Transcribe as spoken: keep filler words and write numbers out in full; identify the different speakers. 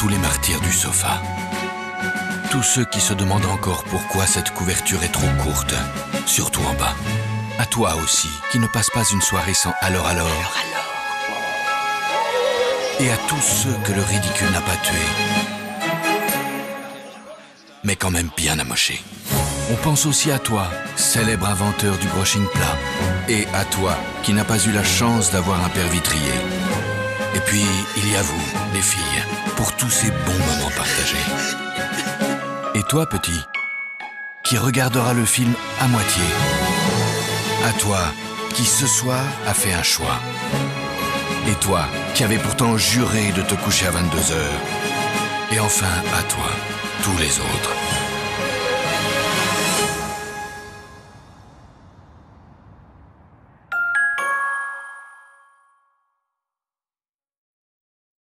Speaker 1: tous les martyrs du sofa. Tous ceux qui se demandent encore pourquoi cette couverture est trop courte, surtout en bas. À toi aussi, qui ne passe pas une soirée sans alors alors. alors, alors. Et à tous ceux que le ridicule n'a pas tués, mais quand même bien amochés. On pense aussi à toi, célèbre inventeur du brushing plat. Et à toi, qui n'a pas eu la chance d'avoir un père vitrier. Et puis, il y a vous, les filles, pour tous ces bons moments partagés. Et toi, petit, qui regardera le film à moitié. À toi, qui ce soir a fait un choix. Et toi, qui avais pourtant juré de te coucher à vingt-deux heures. Et enfin, à toi, tous les autres.